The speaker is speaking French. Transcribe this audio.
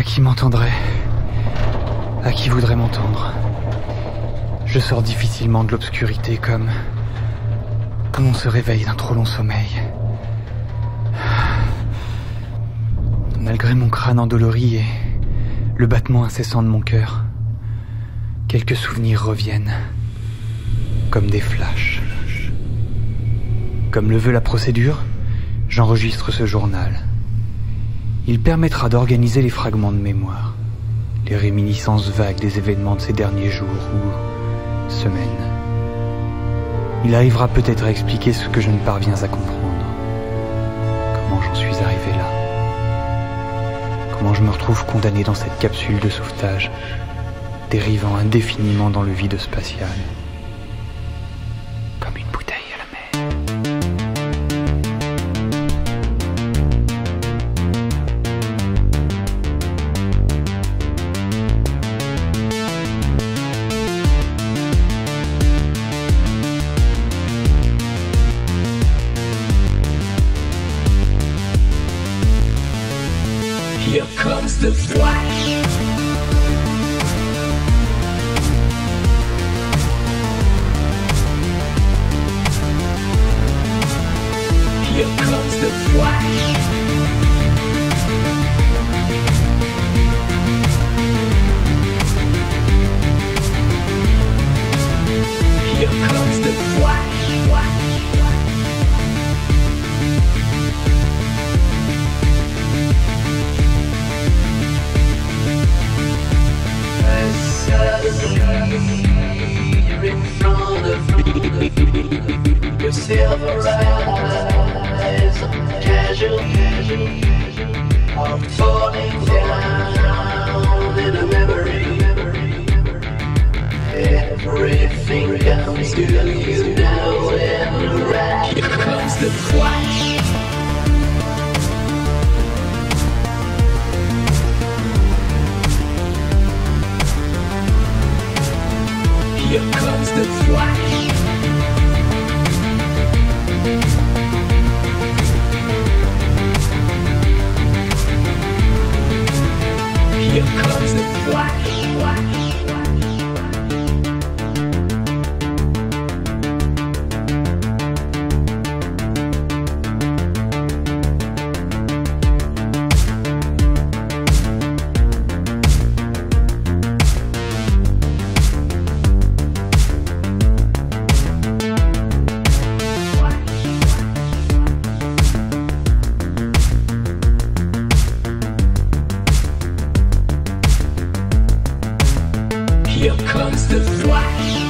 qui m'entendrait? À qui voudrait m'entendre? Je sors difficilement de l'obscurité comme on se réveille d'un trop long sommeil. Malgré mon crâne endolori et le battement incessant de mon cœur, quelques souvenirs reviennent, comme des flashs. Comme le veut la procédure, j'enregistre ce journal. Il permettra d'organiser les fragments de mémoire, les réminiscences vagues des événements de ces derniers jours ou semaines. Il arrivera peut-être à expliquer ce que je ne parviens à comprendre. Comment j'en suis arrivé là. Comment je me retrouve condamné dans cette capsule de sauvetage, dérivant indéfiniment dans le vide spatial. Comme une bouteille à la mer. Here comes the flash. Here comes the flash. Here comes the flash. In front of me, your silver eyes, casual, are falling down in a memory. Everything comes to you now and right. Here comes the flash. Here comes the flash. Here comes the flash. Here comes the flash.